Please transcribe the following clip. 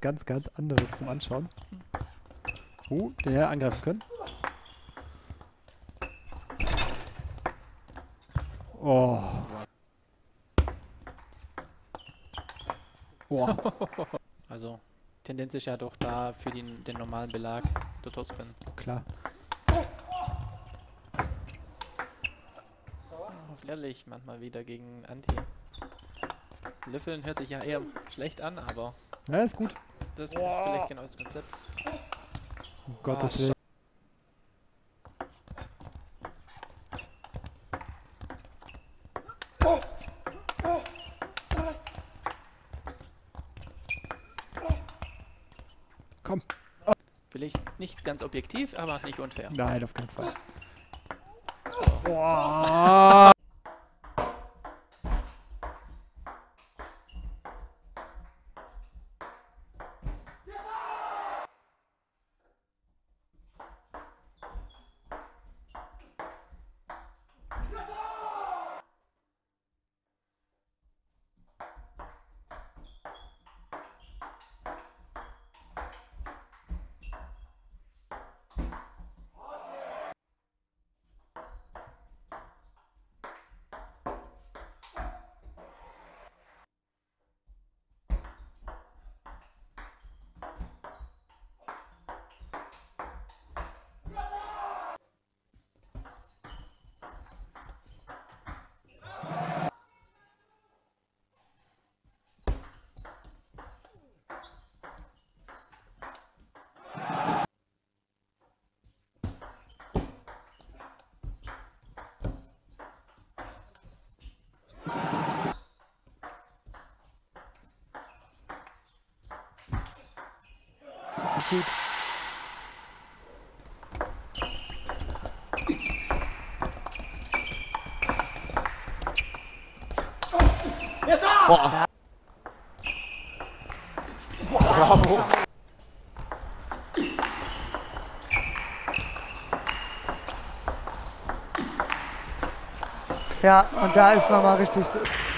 ganz anderes zum Anschauen. Den wir angreifen können. Oh. Oh. Also, Tendenz ist ja doch da für den normalen Belag der Topspin. Klar. Ehrlich, manchmal wieder gegen Anti. Löffeln hört sich ja eher schlecht an, aber Ja, ist gut. das ist vielleicht genau das Konzept. Um Gottes Willen. Komm. Oh. Vielleicht nicht ganz objektiv, aber nicht unfair. Nein, auf keinen Fall. So. Oh. Zieht. Boah. Bravo. Ja, und da ist nochmal richtig so.